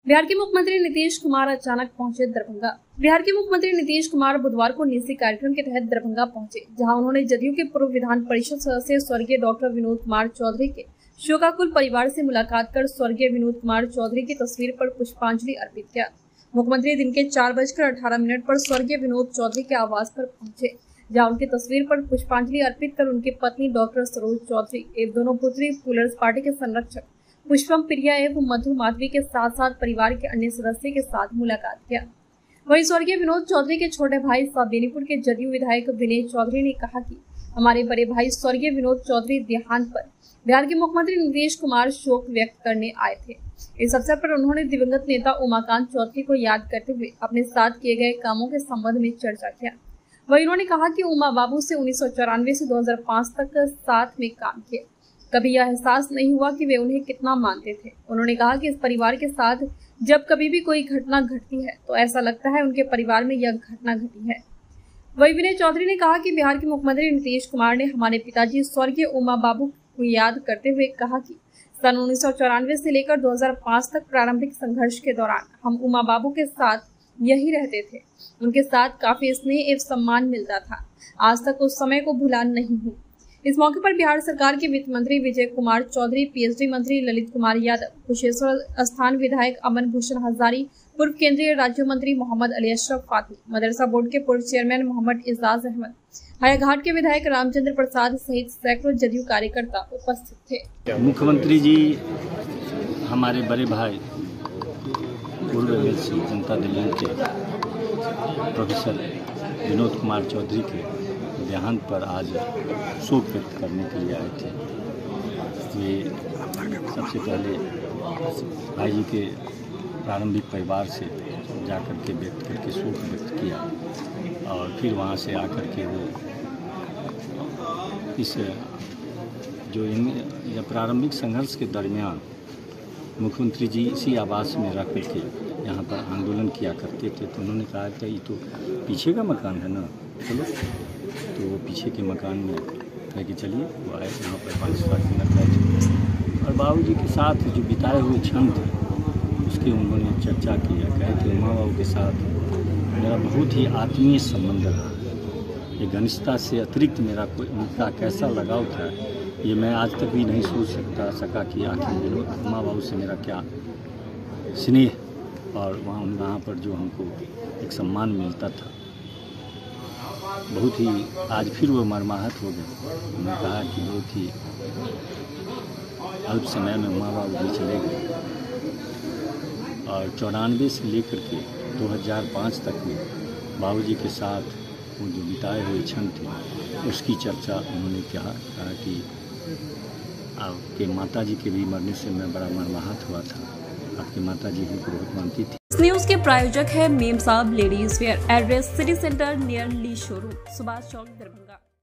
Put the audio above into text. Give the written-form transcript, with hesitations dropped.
बिहार के मुख्यमंत्री नीतीश कुमार अचानक पहुंचे दरभंगा। बिहार के मुख्यमंत्री नीतीश कुमार बुधवार को निसी कार्यक्रम के तहत दरभंगा पहुंचे, जहां उन्होंने जदयू के पूर्व विधान परिषद सदस्य स्वर्गीय डॉक्टर विनोद कुमार चौधरी के शोकाकुल परिवार से मुलाकात कर स्वर्गीय विनोद कुमार चौधरी की तस्वीर पर पुष्पांजलि अर्पित किया। मुख्यमंत्री दिन के 4:18 पर स्वर्गीय विनोद चौधरी के आवास पर पहुंचे, जहां उनकी तस्वीर पर पुष्पांजलि अर्पित कर उनकी पत्नी डॉक्टर सरोज चौधरी एवं दोनों पुत्री पीपल्स पार्टी के संरक्षक पुष्पम प्रिया एवं मधु माधवी के साथ साथ परिवार के अन्य सदस्य के साथ मुलाकात किया। वहीं स्वर्गीय विनोद चौधरी के छोटे भाई साबेनीपुर के जदयू विधायक विनय चौधरी ने कहा कि हमारे बड़े भाई स्वर्गीय विनोद चौधरी देहांत पर बिहार के मुख्यमंत्री नीतीश कुमार शोक व्यक्त करने आए थे। इस अवसर पर उन्होंने दिवंगत नेता उमाकांत चौधरी को याद करते हुए अपने साथ किए गए कामों के संबंध में चर्चा किया। वहीं उन्होंने कहा कि उमा बाबू से 1994 से 2005 तक साथ में काम किया। कभी यह एहसास नहीं हुआ कि वे उन्हें कितना मानते थे। उन्होंने कहा कि इस परिवार के साथ जब कभी भी कोई घटना घटती है तो ऐसा लगता है उनके परिवार में यह घटना घटी है। वहीं विनय चौधरी ने कहा कि बिहार के मुख्यमंत्री नीतीश कुमार ने हमारे पिताजी स्वर्गीय उमा बाबू को याद करते हुए कहा कि सन 1994 से लेकर 2005 तक प्रारंभिक संघर्ष के दौरान हम उमा बाबू के साथ यही रहते थे। उनके साथ काफी स्नेह एवं सम्मान मिलता था। आज तक उस समय को भुला नहीं हूँ। इस मौके पर बिहार सरकार के वित्त मंत्री विजय कुमार चौधरी, पीएचडी मंत्री ललित कुमार यादव, कुशेश्वर स्थान विधायक अमन भूषण हजारी, पूर्व केंद्रीय राज्य मंत्री मोहम्मद अली अशरफ फातमी, मदरसा बोर्ड के पूर्व चेयरमैन मोहम्मद इजाज अहमद, हायाघाट के विधायक रामचंद्र प्रसाद सहित सैकड़ों जदयू कार्यकर्ता उपस्थित थे। मुख्यमंत्री जी हमारे बड़े भाई पूर्व एमएलसी जनता दल के प्रोफेसर विनोद कुमार चौधरी के देहांत पर आज शोक व्यक्त करने के लिए आए थे। ये सबसे पहले भाई जी के प्रारंभिक परिवार से जाकर के व्यक्त करके शोक व्यक्त किया और फिर वहाँ से आकर के वो इस जो इन प्रारंभिक संघर्ष के दरमियान मुख्यमंत्री जी इसी आवास में रह करके यहाँ पर आंदोलन किया करते थे। तो उन्होंने कहा था ये तो पीछे का मकान है ना, चलो। तो वो पीछे के मकान में कह के चलिए वो आए, यहाँ पर 5-7 मिनट बैठे और बाबूजी के साथ जो बिताए हुए क्षण थे उसके उन्होंने चर्चा किया। कहे कि माँ बाबू के साथ मेरा बहुत ही आत्मीय संबंध रहा। ये घनिष्ठता से अतिरिक्त मेरा कोई उनका कैसा लगाव था ये मैं आज तक भी नहीं सोच सका कि आखिर माँ बाबू से मेरा क्या स्नेह और वहाँ पर जो हमको एक सम्मान मिलता था। बहुत ही आज फिर वो मर्माहत हो गए। उन्होंने कहा कि बहुत ही अल्प समय में माँ बाबू भी चले गए और 94 से लेकर के 2005 तक में बाबूजी के साथ वो जो बिताए हुए क्षण थे उसकी चर्चा उन्होंने कहा कि आपके माताजी के भी मरने से मैं बड़ा मर्माहत हुआ था। आपकी माताजी हमको बहुत मानती थी। इस न्यूज के प्रायोजक है Mem Sahab ladies wear, address city centre near Lee showroom, Subhash Chowk, Darbhanga.